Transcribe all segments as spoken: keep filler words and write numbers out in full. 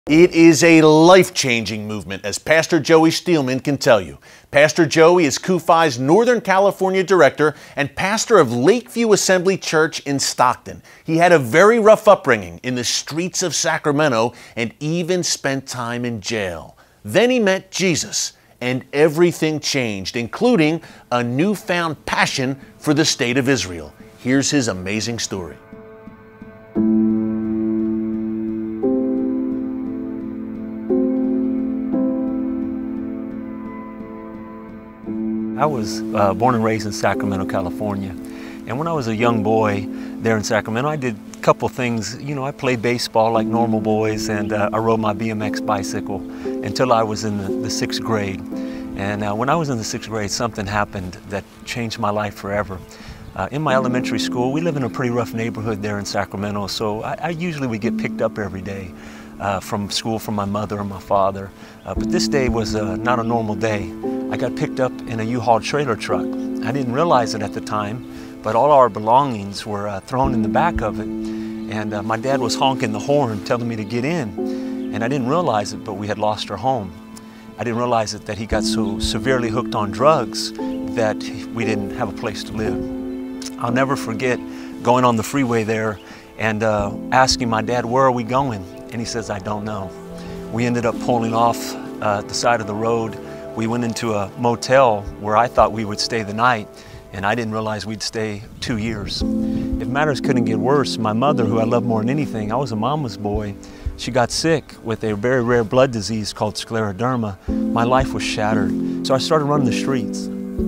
It is a life-changing movement, as Pastor Joey Steelman can tell you. Pastor Joey is C U F I's Northern California director and pastor of Lakeview Assembly Church in Stockton. He had a very rough upbringing in the streets of Sacramento and even spent time in jail. Then he met Jesus, and everything changed, including a newfound passion for the state of Israel. Here's his amazing story. I was uh, born and raised in Sacramento, California. And when I was a young boy there in Sacramento, I did a couple things. You know, I played baseball like normal boys, and uh, I rode my B M X bicycle until I was in the, the sixth grade. And uh, when I was in the sixth grade, something happened that changed my life forever. Uh, in my elementary school, we live in a pretty rough neighborhood there in Sacramento, so I, I usually would get picked up every day uh, from school from my mother or my father. Uh, but this day was uh, not a normal day. I got picked up in a U-Haul trailer truck. I didn't realize it at the time, but all our belongings were uh, thrown in the back of it. And uh, my dad was honking the horn, telling me to get in. And I didn't realize it, but we had lost our home. I didn't realize it that he got so severely hooked on drugs that we didn't have a place to live. I'll never forget going on the freeway there and uh, asking my dad, where are we going? And he says, I don't know. We ended up pulling off uh, at the side of the road. We went into a motel where I thought we would stay the night, and I didn't realize we'd stay two years. If matters couldn't get worse, my mother, who I love more than anything, I was a mama's boy, she got sick with a very rare blood disease called scleroderma. My life was shattered. So I started running the streets.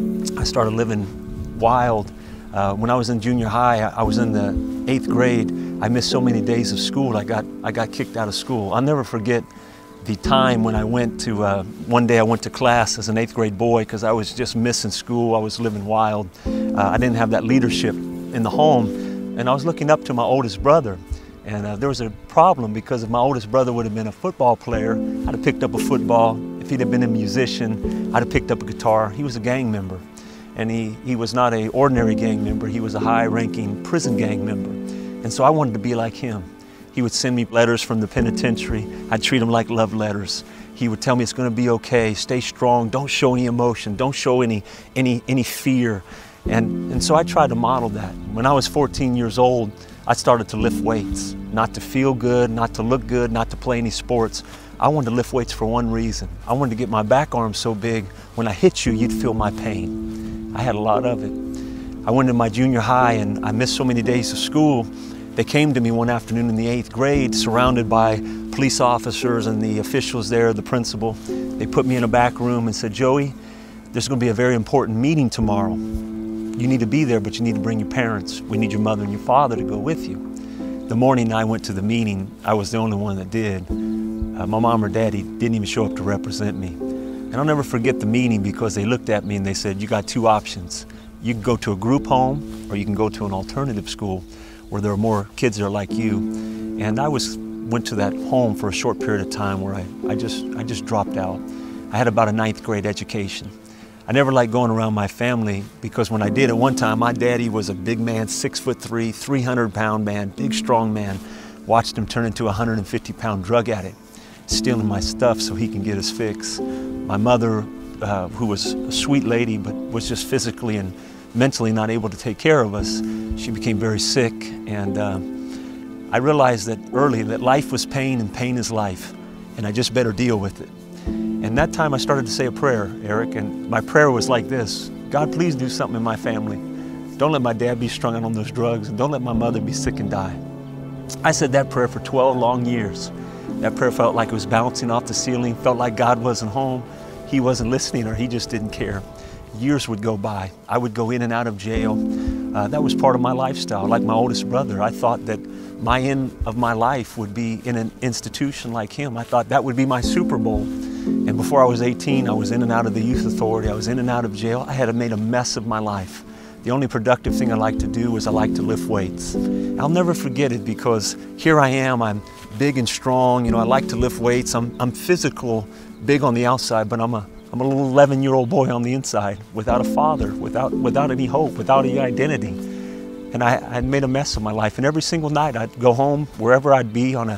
I started living wild. Uh, when I was in junior high, I, I was in the eighth grade. I missed so many days of school, I got, I got kicked out of school. I'll never forget the time when I went to, uh, one day I went to class as an eighth grade boy because I was just missing school, I was living wild. Uh, I didn't have that leadership in the home, and I was looking up to my oldest brother. And uh, there was a problem because if my oldest brother would have been a football player, I'd have picked up a football. If he'd have been a musician, I'd have picked up a guitar. He was a gang member, and he, he was not an ordinary gang member, he was a high-ranking prison gang member. And so I wanted to be like him. He would send me letters from the penitentiary. I'd treat them like love letters. He would tell me it's going to be okay, stay strong, don't show any emotion, don't show any, any, any fear. And, and so I tried to model that. When I was fourteen years old, I started to lift weights, not to feel good, not to look good, not to play any sports. I wanted to lift weights for one reason. I wanted to get my back arm so big, when I hit you, you'd feel my pain. I had a lot of it. I went to my junior high and I missed so many days of school. They came to me one afternoon in the eighth grade, surrounded by police officers and the officials there, the principal. They put me in a back room and said, Joey, there's going to be a very important meeting tomorrow. You need to be there, but you need to bring your parents. We need your mother and your father to go with you. The morning I went to the meeting, I was the only one that did. Uh, my mom or daddy didn't even show up to represent me. And I'll never forget the meeting because they looked at me and they said, you got two options. You can go to a group home or you can go to an alternative school where there are more kids that are like you. And I was went to that home for a short period of time where I, I, just, I just dropped out. I had about a ninth grade education. I never liked going around my family because when I did at one time, my daddy was a big man, six foot three, three hundred pound man, big strong man. Watched him turn into a one hundred fifty pound drug addict, stealing my stuff so he can get his fix. My mother, uh, who was a sweet lady, but was just physically and mentally not able to take care of us, she became very sick, and uh, I realized that early that life was pain and pain is life, and I just better deal with it. And that time I started to say a prayer, Eric, and my prayer was like this: God, please do something in my family. Don't let my dad be strung out on those drugs, and don't let my mother be sick and die. I said that prayer for twelve long years. That prayer felt like it was bouncing off the ceiling, felt like God wasn't home, He wasn't listening, or He just didn't care. Years would go by. I would go in and out of jail. Uh, that was part of my lifestyle. Like my oldest brother, I thought that my end of my life would be in an institution like him. I thought that would be my Super Bowl. And before I was eighteen, I was in and out of the youth authority. I was in and out of jail. I had made a mess of my life. The only productive thing I like to do is I like to lift weights. I'll never forget it because here I am, I'm big and strong. You know, I like to lift weights. I'm, I'm physical, big on the outside, but I'm a I'm a little eleven year old boy on the inside, without a father, without, without any hope, without any identity. And I had made a mess of my life. And every single night I'd go home, wherever I'd be, on a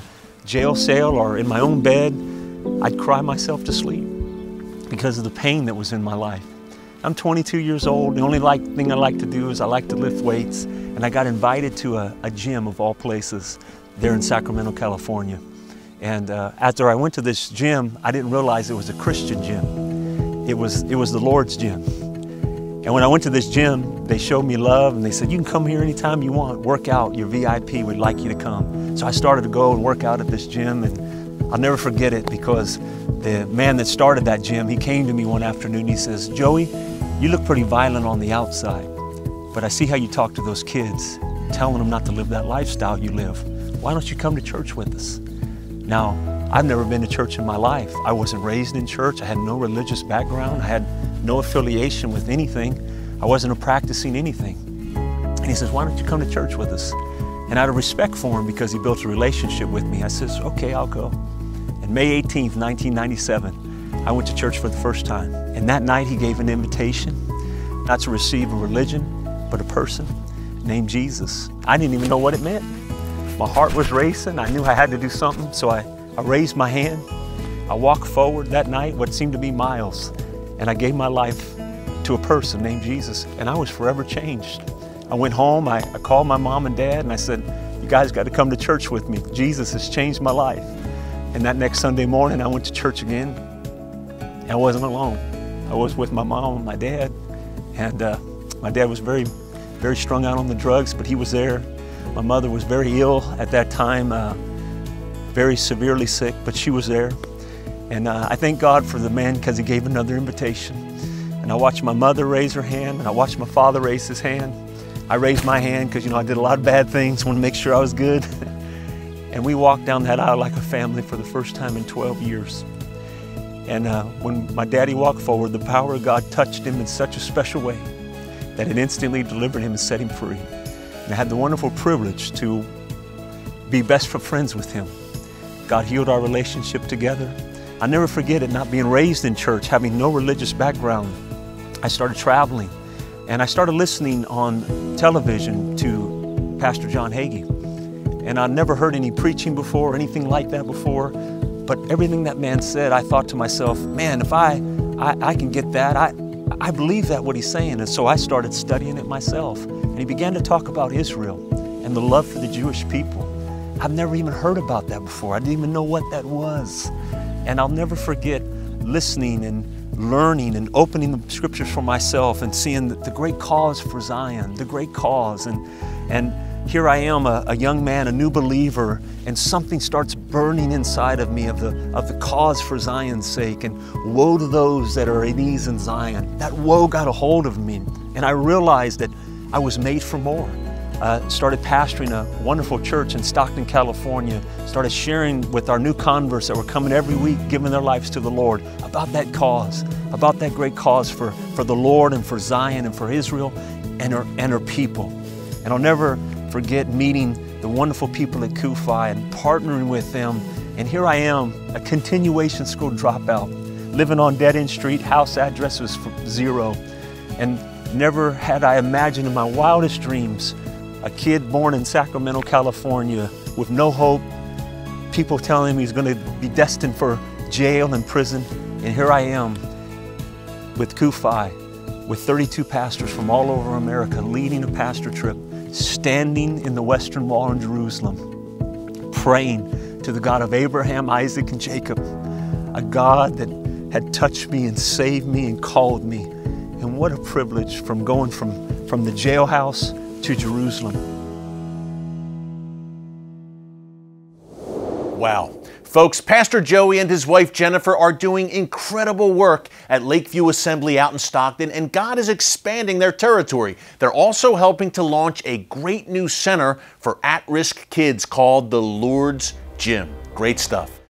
jail cell or in my own bed, I'd cry myself to sleep because of the pain that was in my life. I'm twenty-two years old. The only like, thing I like to do is I like to lift weights. And I got invited to a, a gym of all places there in Sacramento, California. And uh, after I went to this gym, I didn't realize it was a Christian gym. It was, it was the Lord's gym. And when I went to this gym, they showed me love and they said, you can come here anytime you want, work out, you're V I P, we'd like you to come. So I started to go and work out at this gym, and I'll never forget it because the man that started that gym, he came to me one afternoon, he says, Joey, you look pretty violent on the outside, but I see how you talk to those kids, telling them not to live that lifestyle you live. Why don't you come to church with us? Now, I've never been to church in my life. I wasn't raised in church. I had no religious background. I had no affiliation with anything. I wasn't a practicing anything. And he says, why don't you come to church with us? And out of respect for him, because he built a relationship with me, I says, okay, I'll go. And May eighteenth, nineteen ninety-seven, I went to church for the first time. And that night he gave an invitation, not to receive a religion, but a person named Jesus. I didn't even know what it meant. My heart was racing. I knew I had to do something, so I, I raised my hand. I walked forward that night, what seemed to be miles, and I gave my life to a person named Jesus, and I was forever changed. I went home, I, I called my mom and dad, and I said, you guys got to come to church with me. Jesus has changed my life. And that next Sunday morning, I went to church again. I wasn't alone. I was with my mom and my dad, and uh, my dad was very, very strung out on the drugs, but he was there. My mother was very ill at that time, uh, very severely sick, but she was there. And uh, I thank God for the man because he gave another invitation. And I watched my mother raise her hand, and I watched my father raise his hand. I raised my hand because, you know, I did a lot of bad things, want to make sure I was good. And we walked down that aisle like a family for the first time in twelve years. And uh, when my daddy walked forward, the power of God touched him in such a special way that it instantly delivered him and set him free. And I had the wonderful privilege to be best of friends with him. God healed our relationship together. I'll never forget it, not being raised in church, having no religious background. I started traveling, and I started listening on television to Pastor John Hagee. And I'd never heard any preaching before, or anything like that before, but everything that man said, I thought to myself, man, if I, I, I can get that, I, I believe that what he's saying. And so I started studying it myself. And he began to talk about Israel and the love for the Jewish people. I've never even heard about that before. I didn't even know what that was. And I'll never forget listening and learning and opening the scriptures for myself and seeing the, the great cause for Zion, the great cause. And, and here I am, a, a young man, a new believer, and something starts burning inside of me of the, of the cause for Zion's sake. And woe to those that are at ease in Zion. That woe got a hold of me. And I realized that I was made for more. Uh, started pastoring a wonderful church in Stockton, California. Started sharing with our new converts that were coming every week, giving their lives to the Lord, about that cause, about that great cause for, for the Lord and for Zion and for Israel and her, and her people. And I'll never forget meeting the wonderful people at CUFI and partnering with them. And here I am, a continuation school dropout, living on Dead End Street, house address was zero. And never had I imagined in my wildest dreams a kid born in Sacramento, California with no hope, people telling him he's going to be destined for jail and prison. And here I am with CUFI, with thirty-two pastors from all over America leading a pastor trip, standing in the Western Wall in Jerusalem, praying to the God of Abraham, Isaac, and Jacob, a God that had touched me and saved me and called me. And what a privilege from going from, from the jailhouse to Jerusalem. Wow. Folks, Pastor Joey and his wife Jennifer are doing incredible work at Lakeview Assembly out in Stockton, and God is expanding their territory. They're also helping to launch a great new center for at-risk kids called the Lourdes Gym. Great stuff.